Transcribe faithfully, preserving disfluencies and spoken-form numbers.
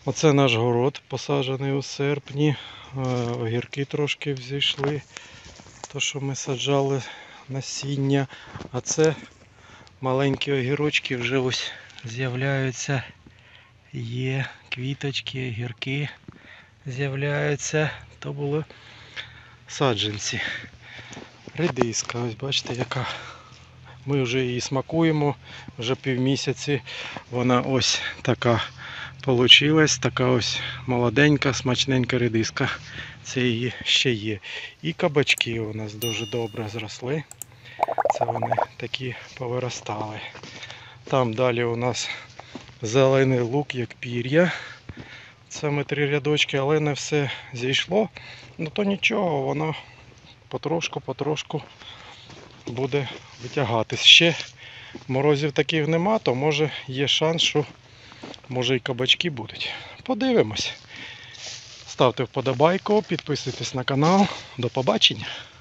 Оце наш город, посаджений у серпні. Огірки трошки взійшли, то що ми саджали насіння. А це маленькі огірочки вже ось з'являються. Є квіточки, огірки з'являються. То були саджанці. Редиска, ось бачите яка. Ми вже її смакуємо, вже півмісяці. Вона ось така получилась, така ось молоденька, смачненька редиска. Це її ще є. І кабачки у нас дуже добре зросли. Це вони такі повиростали. Там далі у нас зелений лук, як пір'я. Це ми три рядочки, але не все зійшло. Ну то нічого, воно потрошку-потрошку буде витягатись. Ще морозів таких нема, то може є шанс, що може і кабачки будуть. Подивимось. Ставте вподобайку, підписуйтесь на канал. До побачення.